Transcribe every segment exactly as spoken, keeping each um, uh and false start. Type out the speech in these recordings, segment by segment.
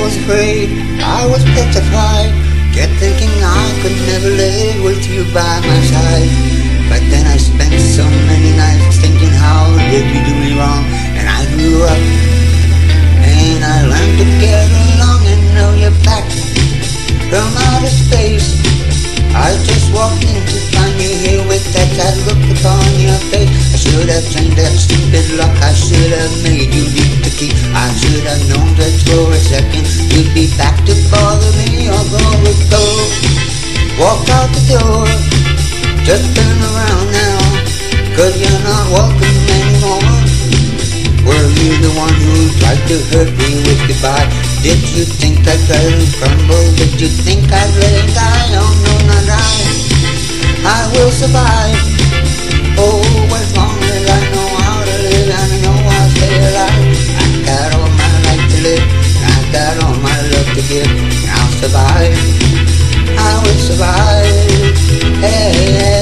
was afraid, I was petrified, kept thinking I could never live with you by my side. But then I spent so many nights thinking how did you do me wrong, and I grew up and I learned to get along and know you're back from outer space. I just walked in to find you here with that sad look upon your face. I should have changed that stupid lock, I should have made you leave the key. I should have known that for a second you'd be back to bother me. Although it go, walk out the door, just turn around now, cause you're not welcome anymore. Were you the one who tried to hurt me with goodbye? Did you think I'd let him crumble? Did you think I'd let him die? Oh no, not I. I will survive. Oh, as long as I know how to live and I know I'll stay alive. I've got all my life to live, and I've got all my love to give, and I'll survive. I will survive. Hey, hey.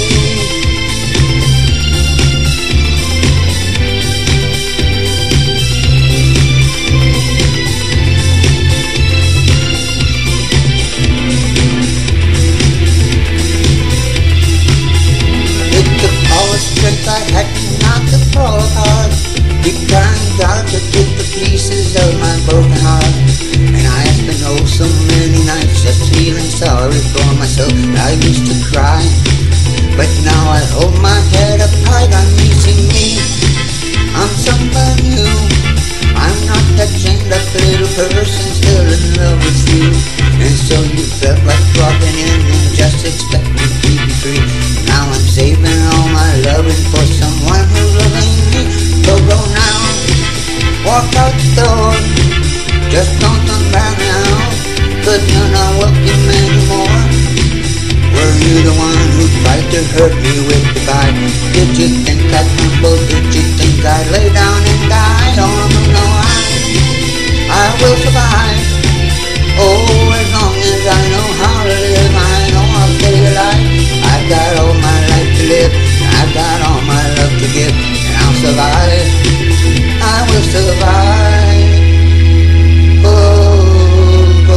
Strength I had not to fall apart. Deep crying out to get the pieces of my broken heart. And I have been oh so many nights just feeling sorry for myself. I used to cry, but now I hold my head up high. I'm missing me, I'm somebody new. I'm not that chained up little person still in love with you. And so you felt like dropping in and just expecting to be free. Now I'm saving all my loving for someone who's loving me. So go now, walk out the door, just don't turn back now, cause you're not welcome anymore. Were you the one who tried to hurt me with goodbye? Did you think I'd crumble? Did you think I'd lay down and die? Oh no, no, I, I will survive. Oh, as long as I know how to live, I know I'll stay alive. I've got all my life to live, I've got all my love to give, and I'll survive. I will survive. Oh, go,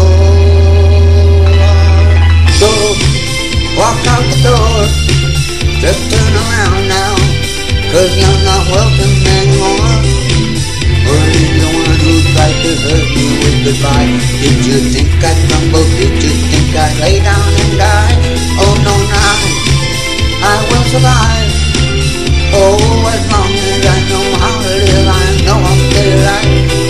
go, walk out the door, just turn around now, cause you're not welcome anymore. Were you the one who tried to hurt me with goodbye? Did you think I'd crumble? Did you think I'd lay down and die? Oh no, now I will survive. Oh, as long as I know how to live, I know I'll stay alive.